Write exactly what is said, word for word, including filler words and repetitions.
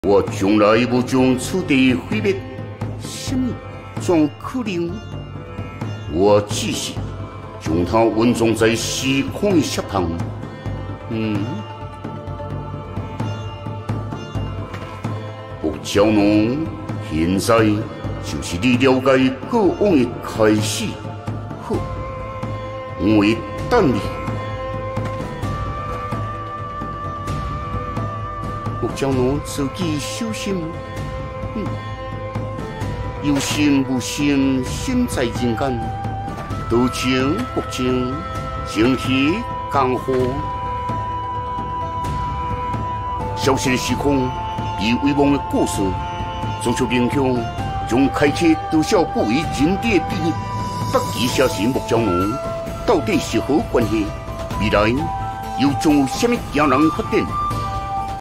我从来不将此地毁灭，什么怎可能？我只是将它稳装在时空的石旁。嗯，木胶囊现在就是你了解过往的开始。好，我会等你。 木胶囊自己小心，嗯，有心无心，心在人间。多情不情，情喜江湖。消失的时空，被遗忘的故事，足球勉强将开启多少不为人知的秘密。北极写成木胶囊，到底是何关系？未来又将有什么惊人发展？